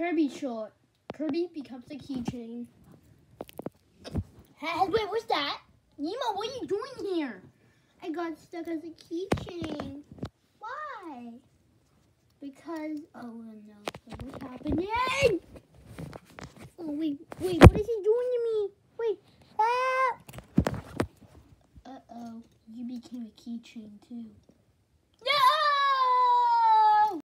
Kirby short. Kirby becomes a keychain. Hey, wait, what's that? Nemo, what are you doing here? I got stuck as a keychain. Why? Because, oh no, so what's happening? Oh, wait, what is he doing to me? Wait, help! Uh-oh, you became a keychain too.